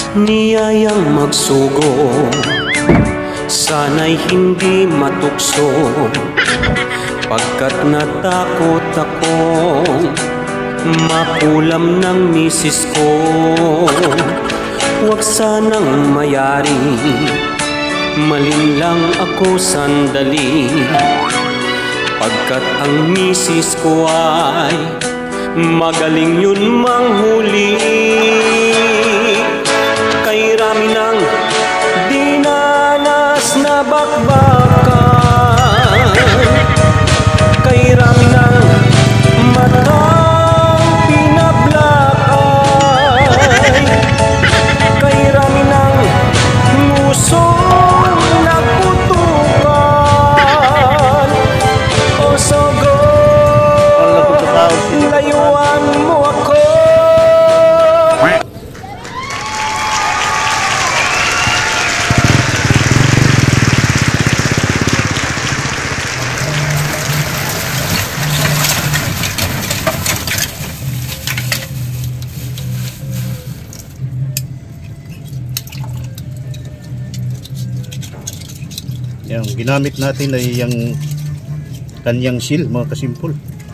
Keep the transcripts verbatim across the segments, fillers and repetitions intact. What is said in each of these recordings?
niyayang magsugo, sana'y hindi matukso, pagkat natakot akong makulam ng misis ko. Huwag sanang mayari, malinlang ako sandali, pagkat ang misis ko ay magaling yun manghuli. Kay rami ng dinanas na bakbakan, kay rami ng matang pinablakay, kay rami ng musong naputukan. O sogo, layuan mo ako. Yung ginamit natin ay yung kanyang seal, mga kasimpol.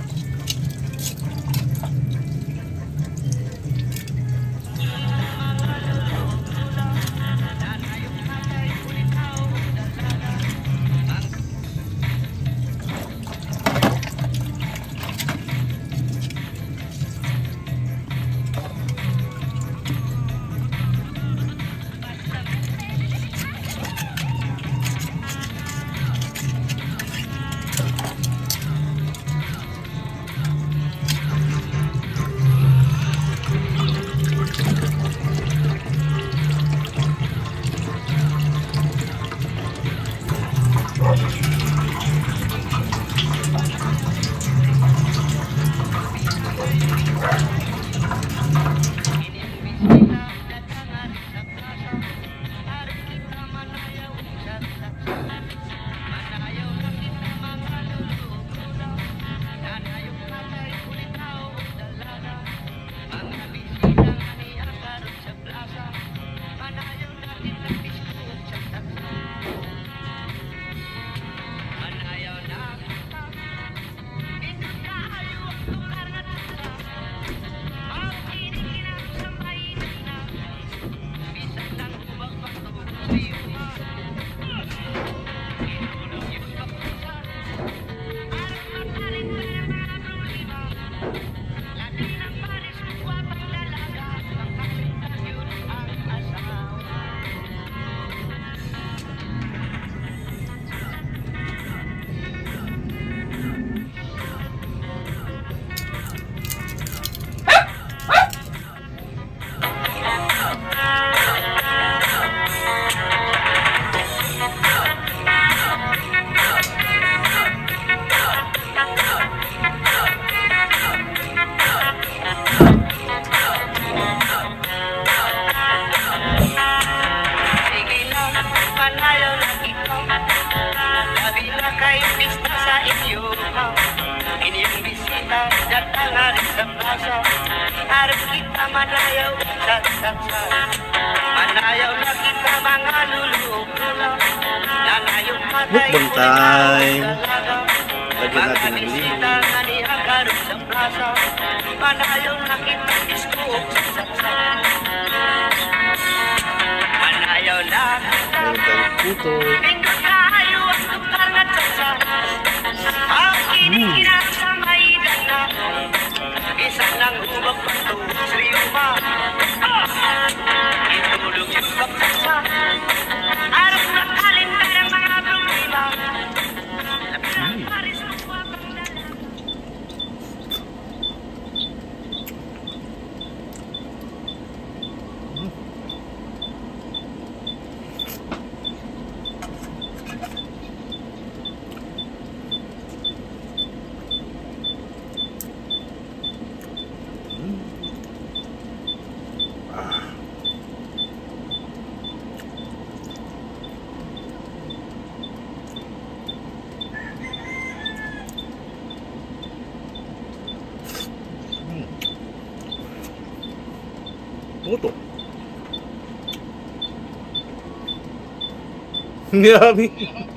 Harap kita manayaw sa saksa, manayaw na kita mga lululo, nanayaw patay Mukbang time. Lagyan natin ng bisita nga ni Agarot sa plaza, manayaw na kita iskook sa saksa, manayaw na kita puto. pindot tayo ang tukar na saksa, ang kinikinan sa maidan na isang nang ubag pato sriyo pa, itulog yung kapsaksa, harap na kalinda ng mga problema, lapitan paris ng wapang dala. Grabe.